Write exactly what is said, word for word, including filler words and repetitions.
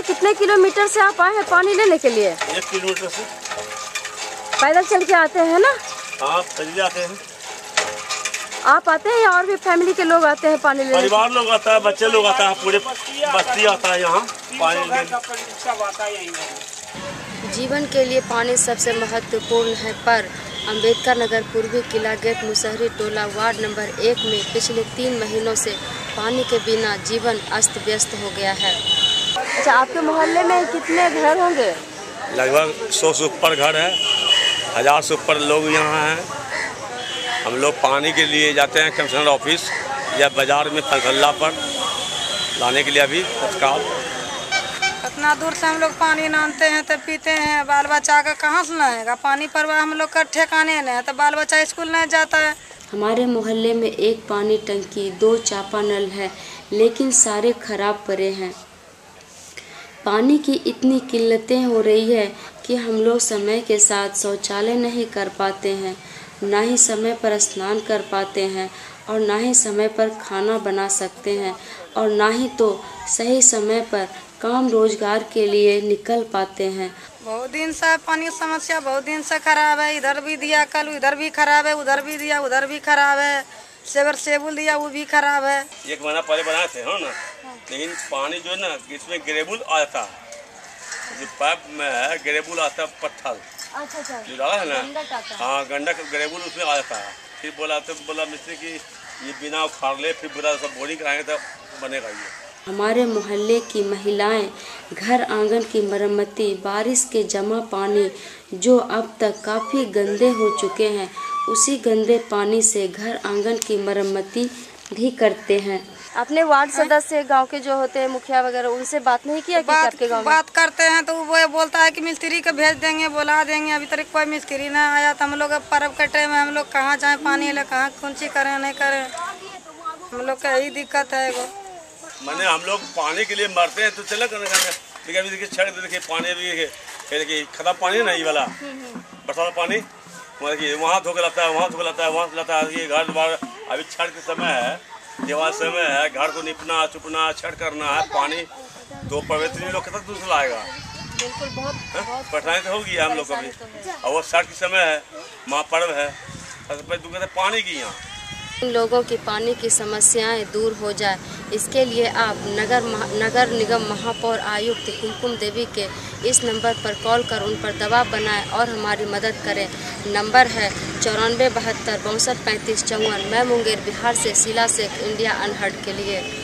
कितने किलोमीटर से आप आए हैं पानी लेने के लिए? एक किलोमीटर से। पैदल चल के आते हैं ना? हाँ, पैदल आते हैं। आप आते हैं या और भी फैमिली के लोग आते हैं पानी लेने? परिवार लोग आता है, बच्चे लोग आता है, पूरे बस्ती आता है यहाँ पानी लेने। जीवन के लिए पानी सबसे महत्वपूर्ण है, पर अंबेडकर नगर पूर्वी किला gate Musahari Tola ward number एक में पिछले तीन महीनों से पानी के बिना जीवन अस्त व्यस्त हो गया है। अच्छा, आपके मोहल्ले में कितने घर होंगे? लगभग सौ से ऊपर घर है, हजार से ऊपर लोग यहाँ हैं। हम लोग पानी के लिए जाते हैं कमिश्नर ऑफिस या बाजार में फलफल्ला पर लाने के लिए। अभी तत्काल इतना दूर से हम लोग पानी नानते हैं तो पीते हैं, बाल बच्चा का कहाँ से लाएगा पानी? पर हम लोग का ठिकाने नहीं है तो बाल बच्चा स्कूल नहीं जाता है। हमारे मोहल्ले में एक पानी टंकी, दो चापा नल है, लेकिन सारे खराब पड़े हैं। पानी की इतनी किल्लतें हो रही है कि हम लोग समय के साथ शौचालय नहीं कर पाते हैं, ना ही समय पर स्नान कर पाते हैं, और ना ही समय पर खाना बना सकते हैं, और ना ही तो सही समय पर काम रोजगार के लिए निकल पाते हैं। बहुत दिन से पानी की समस्या बहुत दिन से खराब है। इधर भी दिया कल, इधर भी खराब है, उधर भी दिया उधर भी खराब है, सेवर सेबुल दिया वो भी खराब है। एक महीना पहले बनाए थे हो ना, लेकिन पानी जो है ना इसमें ग्रेबुल आता है, जो पाइप में है ग्रेबुल आता है पत्थर। अच्छा अच्छा, जो डाला है ना, हाँ गंडक ग्रेबुल उसमें आ जाता है। फिर बोला तो बोला मिस्त्री कि ये बिना उखाड़ ले, फिर बोला सब बोरिंग कराएंगे तब बनेगा ये। हमारे मोहल्ले की महिलाएं घर आंगन की मरम्मती, बारिश के जमा पानी जो अब तक काफ़ी गंदे हो चुके हैं, उसी गंदे पानी से घर आंगन की मरम्मती भी करते हैं। अपने वार्ड सदस्य गांव के जो होते हैं मुखिया वगैरह, उनसे बात नहीं किया कि बात, आपके गांव में? बात करते हैं तो वो बोलता है कि मिस्त्री को भेज देंगे, बुला देंगे। अभी तक कोई मिस्त्री नहीं आया तो हम लोग पर्व के टाइम में हम लोग कहाँ जाए पानी ले, कहाँ कुंची करें नहीं करें, हम लोग का यही दिक्कत है। एगो मैंने हम लोग पानी के लिए मरते हैं तो चला करने का, लेकिन अभी देखिए छड़ देखिए पानी भी देखिए खराब पानी है ना, ये वाला बरसात पानी देखिए वहाँ धोके लाता है, वहाँ धोके लाता है, वहाँ लाता है। ये घर द्वार अभी छड़ के समय है, दीवार समय है, घर को निपना चुपना छड़ करना है, पानी तो पवित्र लोग तक दूसरा लाएगा। बिल्कुल, बहुत परेशानी तो होगी हम लोग को भी। और वो छठ के समय है, महापर्व है, पानी की यहाँ इन लोगों की पानी की समस्याएं दूर हो जाए, इसके लिए आप नगर नगर निगम महापौर आयुक्त कुमकुम देवी के इस नंबर पर कॉल कर उन पर दबाव बनाएं और हमारी मदद करें। नंबर है चौरानवे बहत्तर बासठ पैंतीस चौवन। मैं मुंगेर बिहार से शीला से इंडिया अनहर्ड के लिए।